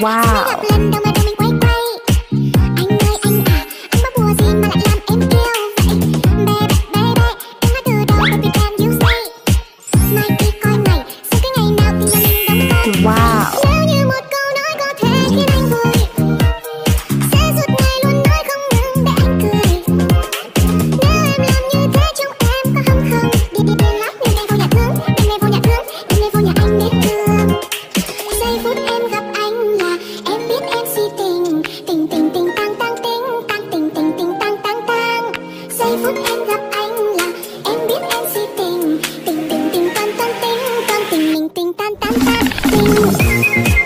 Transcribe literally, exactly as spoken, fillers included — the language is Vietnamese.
Wow. Lần đầu mà đời mình quay quay. Anh ơi anh à, anh có bùa gì mà lại làm em yêu vậy? Baby baby, em nói từ đầu baby can you say? Mai kia coi mày, sao cái ngày nào thì nhà mình đóng con. Wow. Nếu như một câu nói có thể khiến anh vui, sẽ suốt ngày luôn nói không ngừng để anh cười. Nếu em làm như thế trong em có hâm không? Đi đi đi lắm nhưng em vô nhà thương, đêm nay vô nhà thương, đêm nay vô nhà anh để thương. Giây phút em gặp anh là em biết em si tình, tình tình tình tang tang tình, tang tình tình tình tang tang tang. Giây phút em gặp anh là em biết em si tình, tình tình tình tan tan tình, tan tình mình tình tan tan tan tình.